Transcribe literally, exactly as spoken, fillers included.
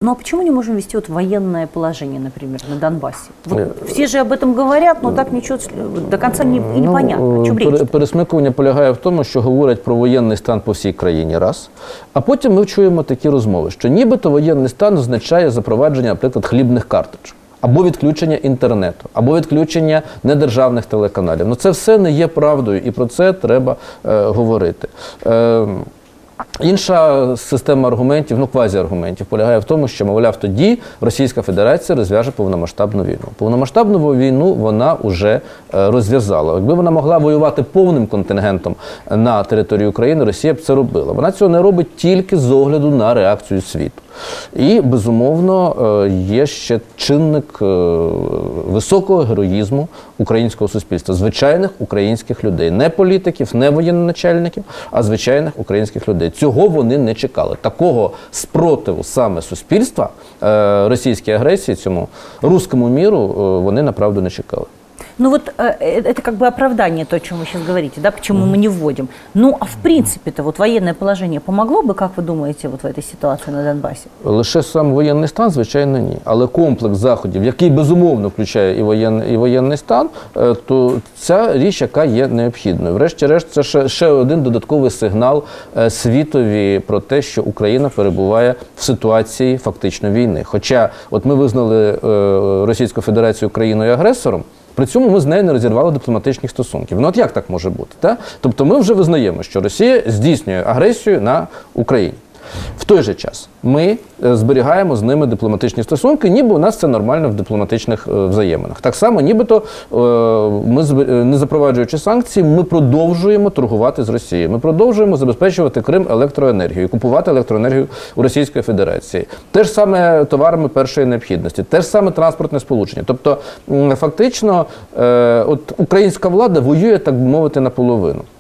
Ну а почему не можем ввести вот военное положение, например, на Донбассе? Вот все же об этом говорят, но так нічого до конца не, і непонятно. О чому річ? Пересмикування полягає в тому, що говорять про воєнний стан по всій країні, раз. А потім ми чуємо такі розмови, що нібито воєнний стан означає запровадження, наприклад, хлібних карточок. Або відключення інтернету, або відключення недержавних телеканалів. Ну це все не є правдою, і про це треба е, говорити. Е, Інша система аргументів, ну квазіаргументів, полягає в тому, що, мовляв, тоді Російська Федерація розв'яже повномасштабну війну. Повномасштабну війну вона вже розв'язала. Якби вона могла воювати повним контингентом на території України, Росія б це робила. Вона цього не робить тільки з огляду на реакцію світу. І, безумовно, є ще чинник високого героїзму українського суспільства, звичайних українських людей. Не політиків, не воєнноначальників, а звичайних українських людей. Цього вони не чекали. Такого спротиву саме суспільства російській агресії, цьому руському міру, вони, направду, не чекали. Ну вот э, это как бы оправдание, то, о чем вы сейчас говорите, да, почему mm-hmm. мы не вводим. Ну а в принципе-то вот военное положение помогло бы, как вы думаете, вот в этой ситуации на Донбасі? Лише сам воєнний стан, звичайно, ні. Але комплекс заходів, який безумовно включає і воєнний, і воєнний стан, то ця річ, яка є необхідною. Врешті-решт, це ще, ще один додатковий сигнал світові про те, що Україна перебуває в ситуації фактично війни. Хоча от ми визнали Російську Федерацію країною-агресором, при цьому ми з нею не розірвали дипломатичних стосунків. Ну от як так може бути? Та? Тобто ми вже визнаємо, що Росія здійснює агресію на Україні. В той же час ми зберігаємо з ними дипломатичні стосунки, ніби у нас це нормально в дипломатичних взаєминах. Так само, нібито ми, не запроваджуючи санкції, ми продовжуємо торгувати з Росією. Ми продовжуємо забезпечувати Крим електроенергією, купувати електроенергію у Російської Федерації. Те ж саме товарами першої необхідності, те ж саме транспортне сполучення. Тобто, фактично, от українська влада воює, так би мовити, наполовину.